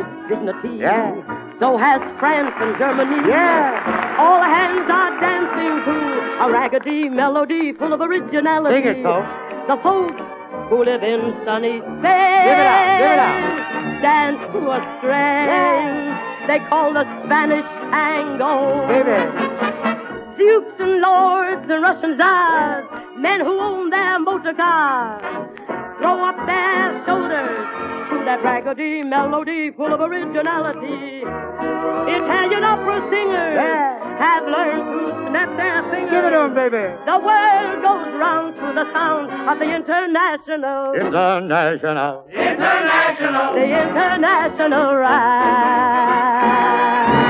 its dignity. Yeah. So has France and Germany. Yeah. All hands are dancing to a raggedy melody full of originality. Sing it, Sophie. The folks who live in sunny Spain Give it out. dance to a strain they call the Spanish tango. Baby. Dukes and lords and Russian czars, men who own their motor cars, throw up their shoulders to that raggedy melody full of originality. Italian opera singers have learned to snap their fingers. Give it to 'em, baby. The world goes round to the sound of the international. International. The international ride.